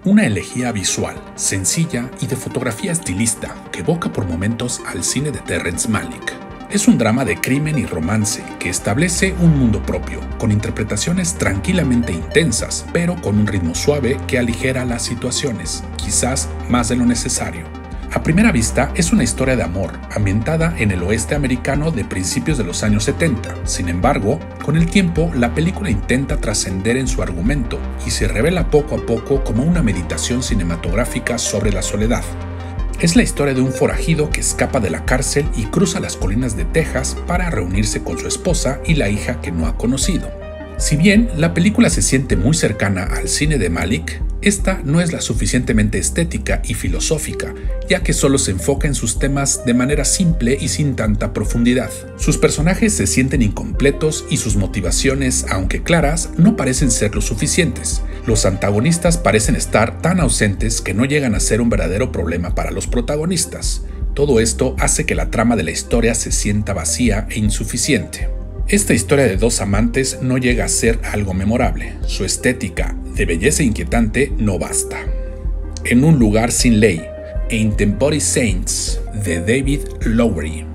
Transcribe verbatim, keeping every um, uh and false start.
Una elegía visual, sencilla y de fotografía estilista que evoca por momentos al cine de Terrence Malick. Es un drama de crimen y romance que establece un mundo propio, con interpretaciones tranquilamente intensas, pero con un ritmo suave que aligera las situaciones, quizás más de lo necesario. A primera vista es una historia de amor, ambientada en el oeste americano de principios de los años setenta. Sin embargo, con el tiempo, la película intenta trascender en su argumento y se revela poco a poco como una meditación cinematográfica sobre la soledad. Es la historia de un forajido que escapa de la cárcel y cruza las colinas de Texas para reunirse con su esposa y la hija que no ha conocido. Si bien la película se siente muy cercana al cine de Malick, esta no es la suficientemente estética y filosófica, ya que solo se enfoca en sus temas de manera simple y sin tanta profundidad. Sus personajes se sienten incompletos y sus motivaciones, aunque claras, no parecen ser lo suficientes. Los antagonistas parecen estar tan ausentes que no llegan a ser un verdadero problema para los protagonistas. Todo esto hace que la trama de la historia se sienta vacía e insuficiente. Esta historia de dos amantes no llega a ser algo memorable. Su estética, de belleza inquietante, no basta. En un lugar sin ley, A Intempore Saints, de David Lowery.